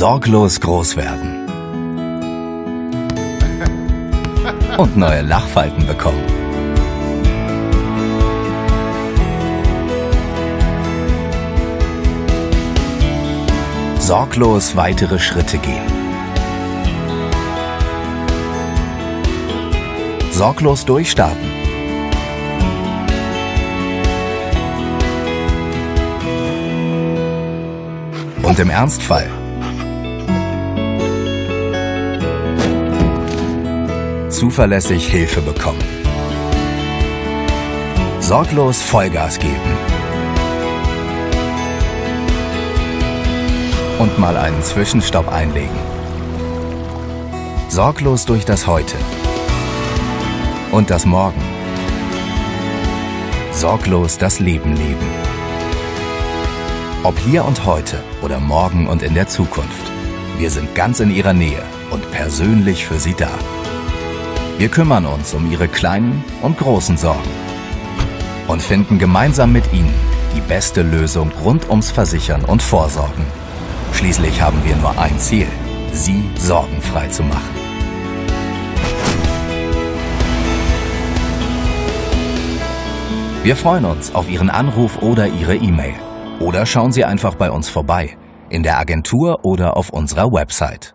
Sorglos groß werden. Und neue Lachfalten bekommen. Sorglos weitere Schritte gehen. Sorglos durchstarten. Und im Ernstfall zuverlässig Hilfe bekommen. Sorglos Vollgas geben. Und mal einen Zwischenstopp einlegen. Sorglos durch das Heute und das Morgen. Sorglos das Leben leben. Ob hier und heute oder morgen und in der Zukunft. Wir sind ganz in Ihrer Nähe und persönlich für Sie da. Wir kümmern uns um Ihre kleinen und großen Sorgen und finden gemeinsam mit Ihnen die beste Lösung rund ums Versichern und Vorsorgen. Schließlich haben wir nur ein Ziel, Sie sorgenfrei zu machen. Wir freuen uns auf Ihren Anruf oder Ihre E-Mail. Oder schauen Sie einfach bei uns vorbei, in der Agentur oder auf unserer Website.